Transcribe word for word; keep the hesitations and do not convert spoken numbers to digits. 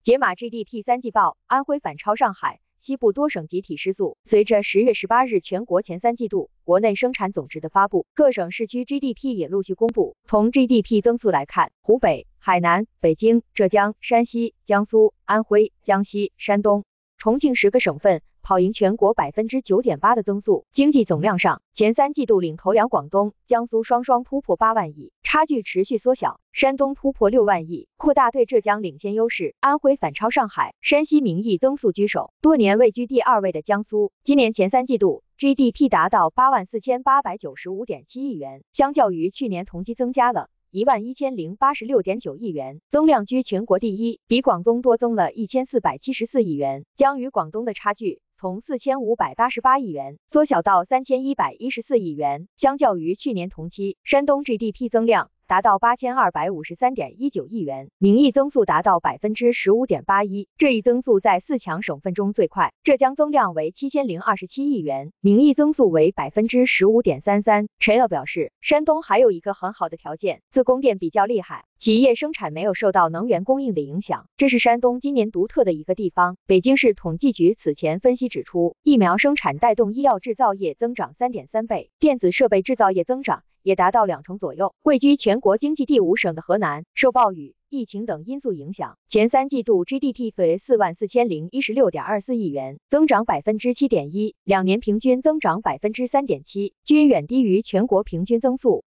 解码 G D P 三季报，安徽反超上海，西部多省集体失速。随着十月十八日全国前三季度国内生产总值的发布，各省市区 G D P 也陆续公布。从 G D P 增速来看，湖北、海南、北京、浙江、山西、江苏、安徽、江西、山东、重庆十个省份跑赢全国 百分之九点八 的增速。经济总量上，前三季度领头羊广东、江苏双双突破八万亿，差距持续缩小。山东突破六万亿，扩大对浙江领先优势。安徽反超上海，山西名义增速居首。多年位居第二位的江苏，今年前三季度 G D P 达到八万四千八百九十五点七亿元，相较于去年同期增加了一万一千零八十六点九亿元，增量居全国第一，比广东多增了一千四百七十四亿元，将与广东的差距从四千五百八十八亿元缩小到三千一百一十四亿元。相较于去年同期，山东 G D P 增量达到八千二百五十三点一九亿元，名义增速达到 百分之十五点八一， 这一增速在四强省份中最快。浙江增量为七千零二十七亿元，名义增速为 百分之十五点三三。陈乐表示，山东还有一个很好的条件，自供电比较厉害，企业生产没有受到能源供应的影响，这是山东今年独特的一个地方。北京市统计局此前分析指出，疫苗生产带动医药制造业增长 三点三倍，电子设备制造业增长也达到两成左右。位居全国经济第五省的河南，受暴雨、疫情等因素影响，前三季度 G D P 为四万四千零一十六点二四亿元，增长 百分之七点一， 两年平均增长 百分之三点七， 均远低于全国平均增速。